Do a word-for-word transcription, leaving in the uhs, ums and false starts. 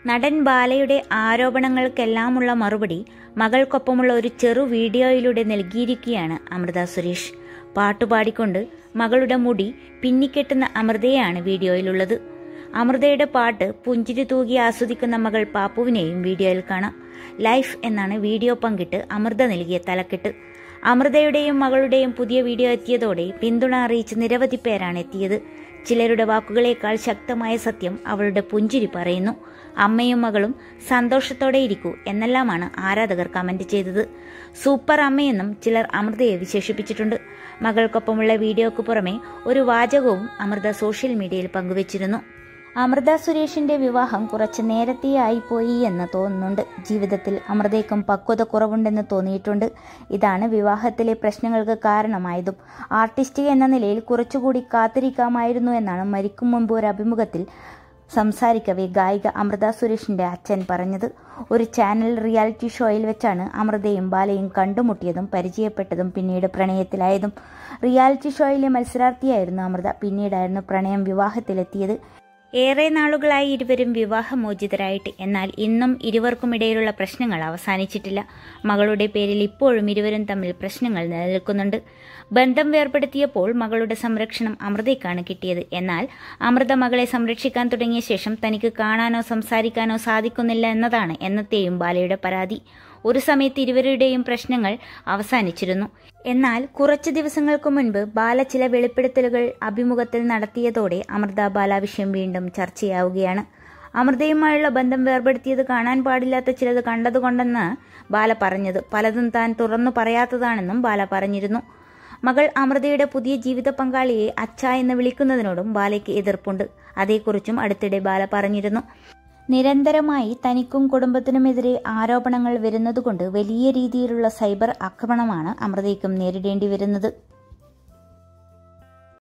നടൻ ബാലയുടെ ആരോപണങ്ങൾക്കെല്ലാമുള്ള മറുപടി മകൾക്കൊപ്പമുള്ള ഒരു ചെറു വീഡിയോയിലൂടെ നൽകിയിരിക്കുകയാണ് അമൃത സുരേഷ്. പാട്ടുപാടിക്കൊണ്ട് മകളുടെ മുടി പിന്നിക്കെട്ടുന്ന അമൃതയാണ് വീഡിയോയിലുള്ളത്. അമൃതയുടെ പാട്ട് പുഞ്ചിരി തൂകി ആസ്വദിക്കുന്ന മകൾ പാപ്പുവിനെയും വീഡിയോയിൽ കാണാം. ലൈഫ് എന്നാണ് വീഡിയോ പങ്കിട്ട് അമൃത നൽകിയ തലക്കെട്ട്. അമൃതയുടെയും മകളുടെയും പുതിയ വീഡിയോ എത്തിയതോടെ പിന്തുണ അറിയിച്ച് നിരവധി പേരാണ് എത്തിയത്. ചിലരുടെ വാക്കുകളേക്കാൾ ശക്തമായ സത്യം അവളുടെ പുഞ്ചിരി പറയുന്നു. അമ്മയും മകളും സന്തോഷത്തോടെ ഇരിക്കൂ എന്നെല്ലാമാണ് ആരാധകർ കമന്റ് ചെയ്തത്. സൂപ്പർ അമ്മയെന്നും ചിലർ അമൃതയെ വിശേഷിപ്പിച്ചിട്ടുണ്ട്. മകൾക്കൊപ്പമുള്ള വീഡിയോക്ക് പുറമെ ഒരു വാചകവും അമൃത സോഷ്യൽ മീഡിയയിൽ പങ്കുവച്ചിരുന്നു. അമൃത സുരേഷിന്റെ വിവാഹം കുറച്ച് നേരത്തെ ആയിപ്പോയി എന്ന് തോന്നുന്നുണ്ട്. ജീവിതത്തിൽ അമൃതയ്ക്കും പക്വത കുറവുണ്ടെന്ന് തോന്നിയിട്ടുണ്ട്. ഇതാണ് വിവാഹത്തിലെ പ്രശ്നങ്ങൾക്ക് കാരണമായതും. ആർട്ടിസ്റ്റ് എന്ന നിലയിൽ കുറച്ചുകൂടി കാത്തിരിക്കാമായിരുന്നു എന്നാണ് മരിക്കും മുൻപ് ഒരു അഭിമുഖത്തിൽ സംസാരിക്കവേ ഗായിക അമൃത സുരേഷിന്റെ അച്ഛൻ പറഞ്ഞത്. ഒരു ചാനൽ റിയാലിറ്റി ഷോയിൽ വെച്ചാണ് അമൃതയും ബാലയും കണ്ടുമുട്ടിയതും പരിചയപ്പെട്ടതും പിന്നീട് പ്രണയത്തിലായതും. റിയാലിറ്റി ഷോയിലെ മത്സരാർത്ഥിയായിരുന്നു അമൃത. പിന്നീടായിരുന്നു പ്രണയം വിവാഹത്തിലെത്തിയത്. ഏറെ നാളുകളായി ഇരുവരും വിവാഹമോചിതരായിട്ട്. എന്നാൽ ഇന്നും ഇരുവർക്കുമിടയിലുള്ള പ്രശ്നങ്ങൾ അവസാനിച്ചിട്ടില്ല. മകളുടെ പേരിൽ ഇപ്പോഴും ഇരുവരും തമ്മിൽ പ്രശ്നങ്ങൾ നിലനിൽക്കുന്നുണ്ട്. ബന്ധം വേർപെടുത്തിയപ്പോൾ മകളുടെ സംരക്ഷണം അമൃതയ്ക്കാണ് കിട്ടിയത്. എന്നാൽ അമൃത മകളെ സംരക്ഷിക്കാൻ തുടങ്ങിയ ശേഷം തനിക്ക് കാണാനോ സംസാരിക്കാനോ സാധിക്കുന്നില്ല എന്നതാണ് എന്നത്തെയും ബാലയുടെ പരാതി. ഒരു സമയത്ത് ഇരുവരുടെയും പ്രശ്നങ്ങൾ അവസാനിച്ചിരുന്നു. എന്നാൽ കുറച്ച് ദിവസങ്ങൾക്ക് മുൻപ് ബാല ചില വെളിപ്പെടുത്തലുകൾ അഭിമുഖത്തിൽ നടത്തിയതോടെ അമൃത ബാല വിഷയം വീണ്ടും ചർച്ചയാവുകയാണ്. അമൃതയുമായുള്ള ബന്ധം വേർപെടുത്തിയത് കാണാൻ പാടില്ലാത്ത ചിലത് കണ്ടതുകൊണ്ടെന്ന് ബാല പറഞ്ഞത് പലതും താൻ തുറന്നു പറയാത്തതാണെന്നും ബാല പറഞ്ഞിരുന്നു. മകൾ അമൃതയുടെ പുതിയ ജീവിത പങ്കാളിയെ അച്ഛ എന്ന് വിളിക്കുന്നതിനോടും ബാലയ്ക്ക് എതിർപ്പുണ്ട്. അതേക്കുറിച്ചും അടുത്തിടെ ബാല പറഞ്ഞിരുന്നു. നിരന്തരമായി തനിക്കും കുടുംബത്തിനുമെതിരെ ആരോപണങ്ങൾ വരുന്നതുകൊണ്ട് വലിയ രീതിയിലുള്ള സൈബർ ആക്രമണമാണ് അമൃതയ്ക്കും നേരിടേണ്ടി വരുന്നത്.